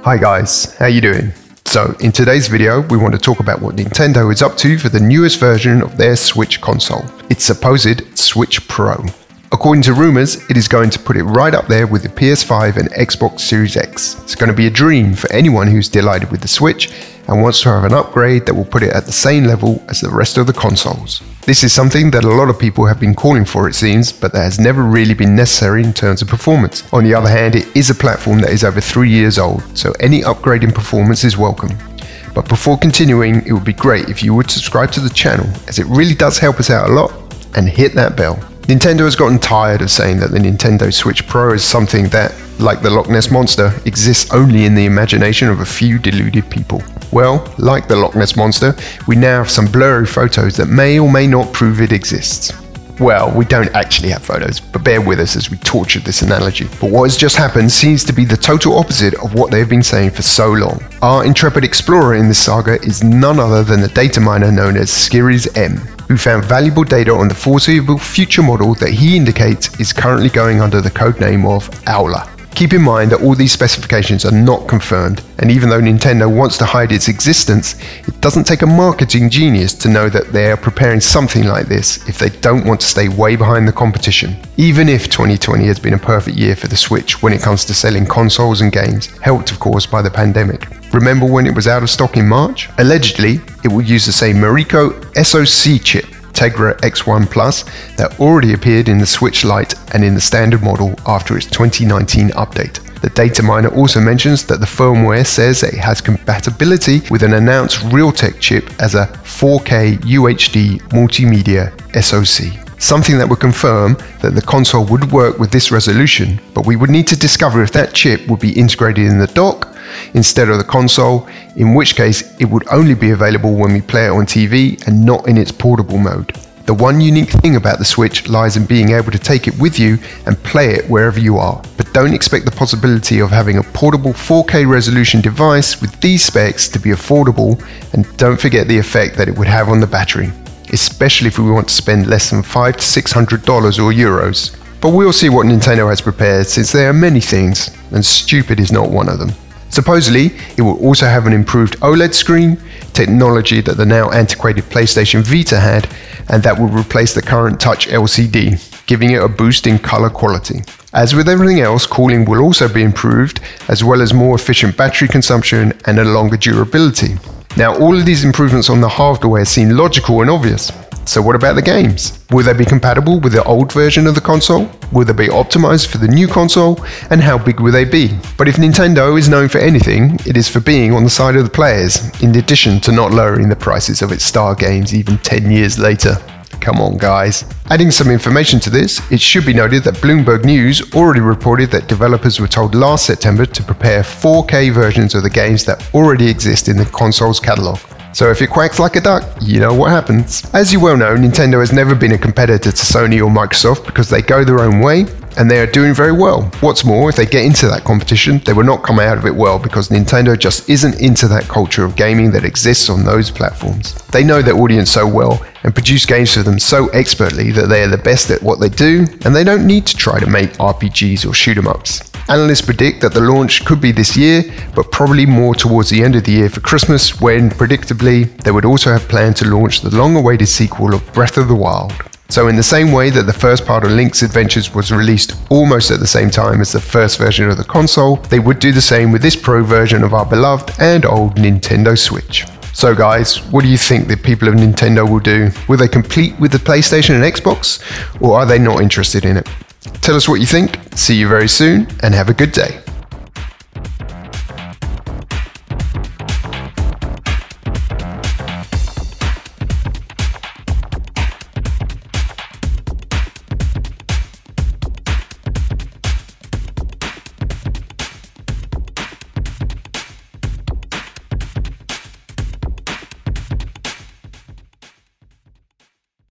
Hi guys, how you doing? So in today's video we want to talk about what Nintendo is up to for the newest version of their Switch console, its supposed Switch Pro. According to rumours, it is going to put it right up there with the PS5 and Xbox Series X. It's going to be a dream for anyone who's delighted with the Switch and wants to have an upgrade that will put it at the same level as the rest of the consoles. This is something that a lot of people have been calling for, it seems, but that has never really been necessary in terms of performance. On the other hand, it is a platform that is over 3 years old, so any upgrade in performance is welcome. But before continuing, it would be great if you would subscribe to the channel, as it really does help us out a lot, and hit that bell. Nintendo has gotten tired of saying that the Nintendo Switch Pro is something that, like the Loch Ness Monster, exists only in the imagination of a few deluded people. Well, like the Loch Ness Monster, we now have some blurry photos that may or may not prove it exists. Well, we don't actually have photos, but bear with us as we torture this analogy. But what has just happened seems to be the total opposite of what they've been saying for so long. Our intrepid explorer in this saga is none other than the data miner known as Skyries M, who found valuable data on the foreseeable future model that he indicates is currently going under the codename of Owler. Keep in mind that all these specifications are not confirmed, and even though Nintendo wants to hide its existence, it doesn't take a marketing genius to know that they are preparing something like this if they don't want to stay way behind the competition. Even if 2020 has been a perfect year for the Switch when it comes to selling consoles and games, helped of course by the pandemic. Remember when it was out of stock in March? Allegedly, it will use the same Mariko SoC chip, Tegra X1 Plus, that already appeared in the Switch Lite and in the standard model after its 2019 update. The data miner also mentions that the firmware says it has compatibility with an announced Realtek chip as a 4K UHD multimedia SoC. Something that would confirm that the console would work with this resolution, but we would need to discover if that chip would be integrated in the dock instead of the console, in which case it would only be available when we play it on TV and not in its portable mode. The one unique thing about the Switch lies in being able to take it with you and play it wherever you are, but don't expect the possibility of having a portable 4K resolution device with these specs to be affordable, and don't forget the effect that it would have on the battery, especially if we want to spend less than $500 to $600 or euros. But we'll see what Nintendo has prepared, since there are many things, and stupid is not one of them. Supposedly, it will also have an improved OLED screen, technology that the now antiquated PlayStation Vita had, and that will replace the current Touch LCD, giving it a boost in color quality. As with everything else, cooling will also be improved, as well as more efficient battery consumption and a longer durability. Now, all of these improvements on the hardware seem logical and obvious. So what about the games? Will they be compatible with the old version of the console? Will they be optimized for the new console? And how big will they be? But if Nintendo is known for anything, it is for being on the side of the players, in addition to not lowering the prices of its star games even 10 years later. Come on guys. Adding some information to this, it should be noted that Bloomberg News already reported that developers were told last September to prepare 4K versions of the games that already exist in the console's catalog. So if it quacks like a duck, you know what happens. As you well know, Nintendo has never been a competitor to Sony or Microsoft because they go their own way, and they are doing very well. What's more, if they get into that competition, they will not come out of it well because Nintendo just isn't into that culture of gaming that exists on those platforms. They know their audience so well and produce games for them so expertly that they are the best at what they do, and they don't need to try to make RPGs or shoot 'em ups. Analysts predict that the launch could be this year, but probably more towards the end of the year for Christmas, when, predictably, they would also have planned to launch the long-awaited sequel of Breath of the Wild. So in the same way that the first part of Link's Adventures was released almost at the same time as the first version of the console, they would do the same with this Pro version of our beloved and old Nintendo Switch. So guys, what do you think the people of Nintendo will do? Will they compete with the PlayStation and Xbox, or are they not interested in it? Tell us what you think, see you very soon, and have a good day.